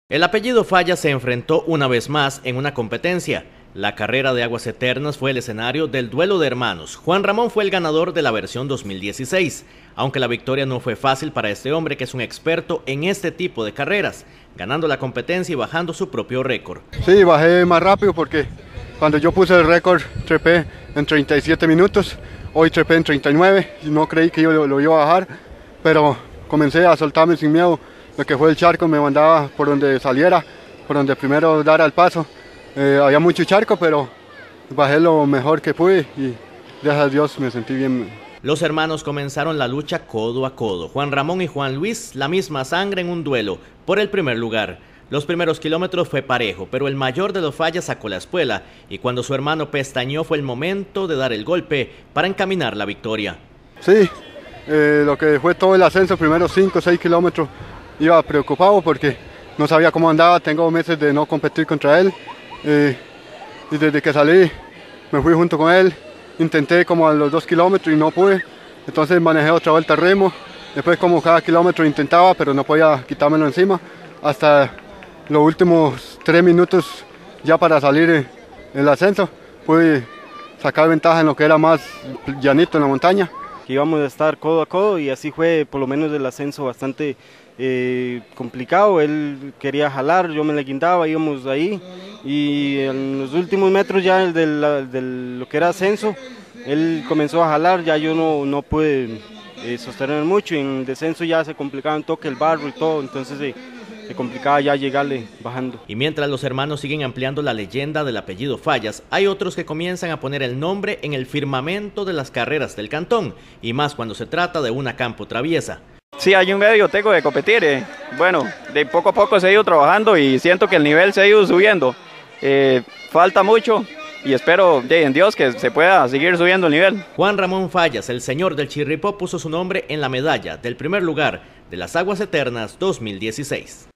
El apellido Fallas se enfrentó una vez más en una competencia. La carrera de Aguas Eternas fue el escenario del duelo de hermanos. Juan Ramón fue el ganador de la versión 2016, aunque la victoria no fue fácil para este hombre que es un experto en este tipo de carreras, ganando la competencia y bajando su propio récord. Sí, bajé más rápido porque cuando yo puse el récord trepé en 37 minutos, hoy trepé en 39 y no creí que yo lo iba a bajar, pero comencé a soltarme sin miedo. Lo que fue el charco me mandaba por donde saliera, por donde primero dara el paso. Había mucho charco, pero bajé lo mejor que pude y gracias a Dios me sentí bien. Los hermanos comenzaron la lucha codo a codo. Juan Ramón y Juan Luis, la misma sangre en un duelo por el primer lugar. Los primeros kilómetros fue parejo, pero el mayor de los Fallas sacó la espuela y cuando su hermano pestañeó fue el momento de dar el golpe para encaminar la victoria. Sí, lo que fue todo el ascenso, primeros 5 o 6 kilómetros, iba preocupado porque no sabía cómo andaba, tengo meses de no competir contra él y desde que salí me fui junto con él, intenté como a los 2 kilómetros y no pude, entonces manejé otra vuelta al ritmo, después como cada kilómetro intentaba pero no podía quitármelo encima, hasta los últimos 3 minutos ya para salir el ascenso pude sacar ventaja en lo que era más llanito en la montaña. Íbamos a estar codo a codo y así fue por lo menos el ascenso bastante complicado. Él quería jalar, yo me le guindaba, íbamos ahí y en los últimos metros ya de lo que era ascenso, él comenzó a jalar, ya yo no pude sostener mucho y en el descenso ya se complicaba un toque el barro y todo, entonces se complicaba ya llegarle bajando. Y mientras los hermanos siguen ampliando la leyenda del apellido Fallas, hay otros que comienzan a poner el nombre en el firmamento de las carreras del cantón, y más cuando se trata de una campo traviesa. Sí, hay un medio tengo de competir. Bueno, de poco a poco se ha ido trabajando y siento que el nivel se ha ido subiendo. Falta mucho y espero en Dios que se pueda seguir subiendo el nivel. Juan Ramón Fallas, el señor del Chirripó, puso su nombre en la medalla del primer lugar de las Aguas Eternas 2016.